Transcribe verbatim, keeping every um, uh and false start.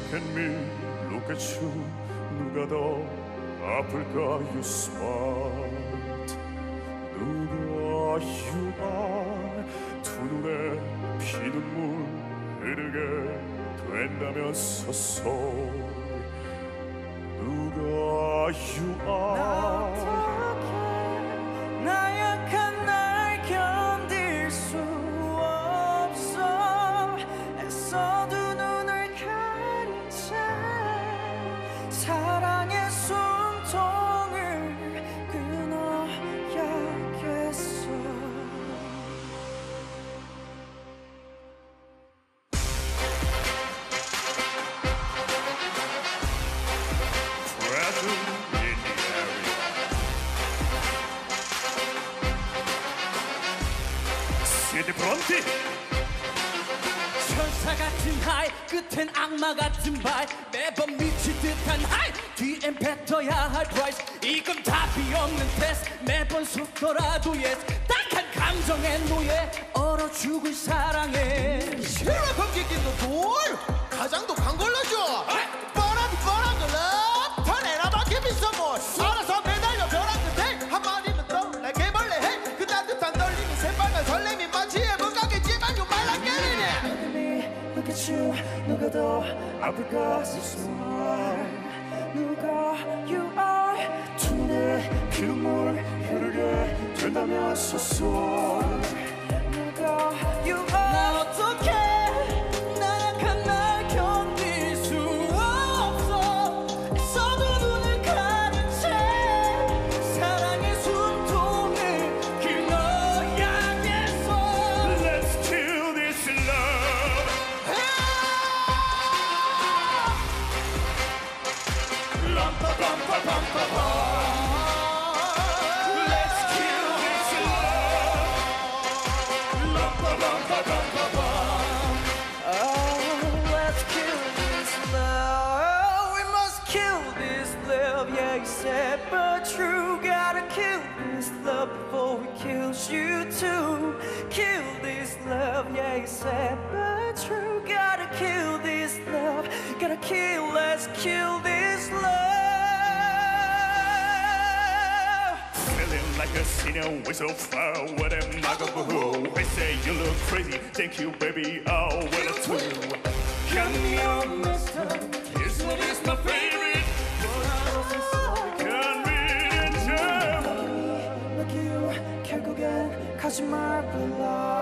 Look at me, look at you. 누가 더 아플까? You smart. 누가 you are. 두 눈에 피눈물 흐르게 된다면서 sorry. 누가 you are. 나약한 날 견딜 수 없어. 애써도 눈을 가린 채 사랑의 숨통을 끊어야겠어. 프론트 천사 같은 하이 끝엔 악마 같은 발 매번 미칠 듯한 하이 뒤엔 뱉어야 할 프라이스 이건 답이 없는 테스트 매번 속더라도 yes 딱한 감정의 노예 얼어 죽을 사랑에 실내 검기기도 돌 가장도 간 걸러줘 뻔하디 뻔한 걸러 턴에나 밖에 비서 뭐 알아서 매달려 벼랑 끝에 한 마리는 떠올라 개벌레 해 그 따뜻한 떨림이 새빨간 설렘이 마치 해문가겠지만 요 말랑거리네. Look at me, look at you 누가 더 아플까? So smart. 누가 you are. 두 눈에 피눈물 흐르게 된다면서 sorry. 누가 you are. 난 어떡해 나약한 날 견딜 수 없어. 애써도 눈을 가린 채 사랑의 숨통을 끊어야겠어. Let's kill this love. Let's kill this Oh, let's kill this love. We must kill this love. Yeah, you said, but true. Gotta kill this love before it kills you too. Kill this love. Yeah, you said, but true. Gotta kill this love. Gotta kill. Let's kill this love. Feeling like a senior way so far. What am I gonna do? They say you look crazy. Thank you, baby. Oh, well, it's true. Got me on this time. This one is my favorite. Got me in jam. Look you, 결국엔 거짓말 불러.